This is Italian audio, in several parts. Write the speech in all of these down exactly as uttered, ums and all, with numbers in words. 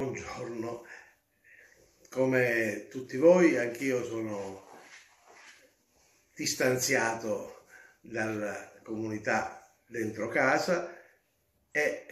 buongiorno. Come tutti voi, anch'io sono distanziato dalla comunità dentro casa e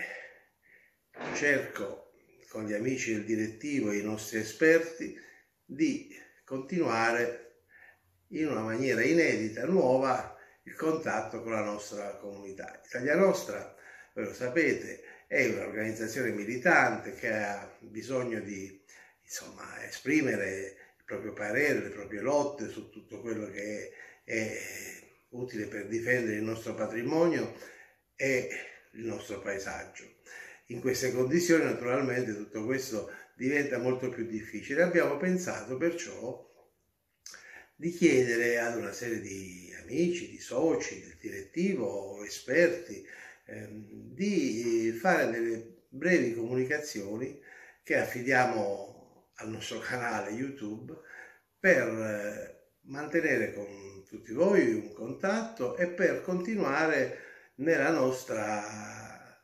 cerco con gli amici del direttivo e i nostri esperti di continuare in una maniera inedita, nuova, il contatto con la nostra comunità. Italia Nostra, voi lo sapete, è un'organizzazione militante che ha bisogno di insomma, esprimere il proprio parere, le proprie lotte su tutto quello che è, è utile per difendere il nostro patrimonio e il nostro paesaggio. In queste condizioni naturalmente tutto questo diventa molto più difficile. Abbiamo pensato perciò di chiedere ad una serie di amici, di soci, del direttivo, esperti, ehm, di fare delle brevi comunicazioni che affidiamo al nostro canale YouTube per eh, mantenere con tutti voi un contatto e per continuare nella nostra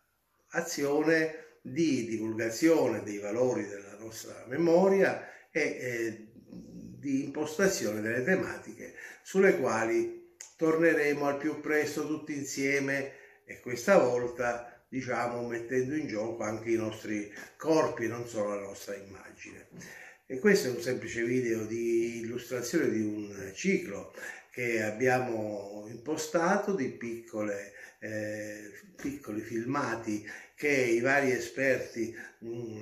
azione di divulgazione dei valori della nostra memoria e eh, di impostazione delle tematiche sulle quali torneremo al più presto tutti insieme e questa volta diciamo mettendo in gioco anche i nostri corpi, non solo la nostra immagine. E questo è un semplice video di illustrazione di un ciclo che abbiamo impostato di piccole, eh, piccoli filmati che i vari esperti mh,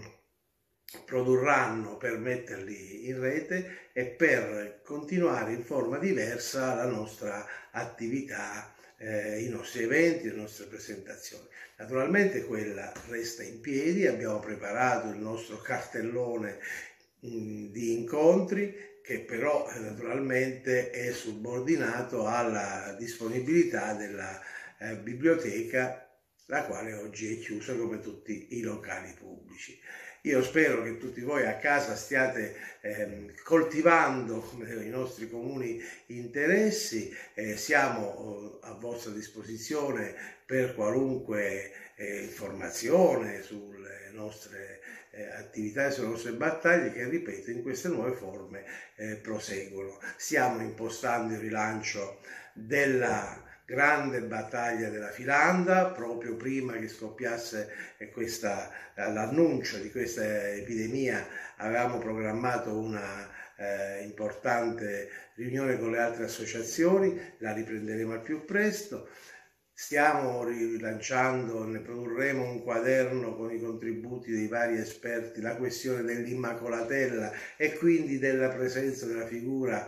produrranno per metterli in rete e per continuare in forma diversa la nostra attività, eh, i nostri eventi, le nostre presentazioni. Naturalmente quella resta in piedi, abbiamo preparato il nostro cartellone mh, di incontri che però eh, naturalmente è subordinato alla disponibilità della eh, biblioteca, la quale oggi è chiusa come tutti i locali pubblici. Io spero che tutti voi a casa stiate eh, coltivando i nostri comuni interessi, eh, siamo a vostra disposizione per qualunque eh, informazione sulle nostre eh, attività e sulle nostre battaglie che, ripeto, in queste nuove forme eh, proseguono. Stiamo impostando il rilancio della grande battaglia della Filanda, proprio prima che scoppiasse l'annuncio di questa epidemia avevamo programmato una eh, importante riunione con le altre associazioni, la riprenderemo al più presto. Stiamo rilanciando, ne produrremo un quaderno con i contributi dei vari esperti, la questione dell'Immacolatella e quindi della presenza della figura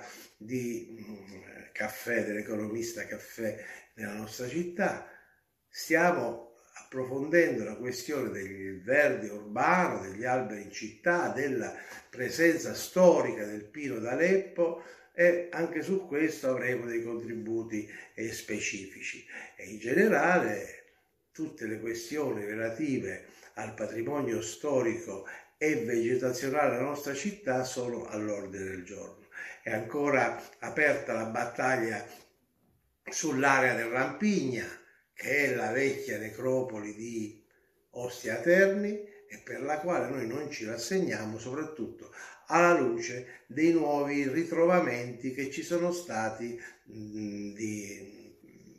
di Caffè, dell'economista Caffè nella nostra città. Stiamo approfondendo la questione del verde urbano, degli alberi in città, della presenza storica del Pino d'Aleppo e anche su questo avremo dei contributi eh, specifici. E in generale tutte le questioni relative al patrimonio storico e vegetazionale della nostra città sono all'ordine del giorno. È ancora aperta la battaglia sull'area del Rampigna, che è la vecchia necropoli di Ostia Terni e per la quale noi non ci rassegniamo, soprattutto alla luce dei nuovi ritrovamenti che ci sono stati mh, di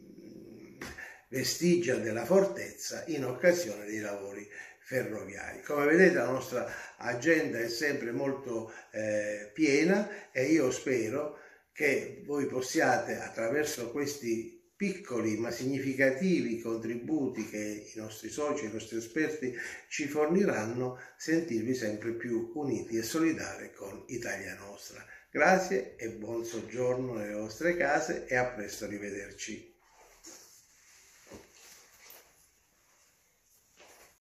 vestigia della fortezza in occasione dei lavori ferroviari. Come vedete la nostra agenda è sempre molto eh, piena e io spero che voi possiate, attraverso questi piccoli ma significativi contributi che i nostri soci e i nostri esperti ci forniranno, sentirvi sempre più uniti e solidari con Italia Nostra. Grazie e buon soggiorno nelle vostre case e a presto, arrivederci.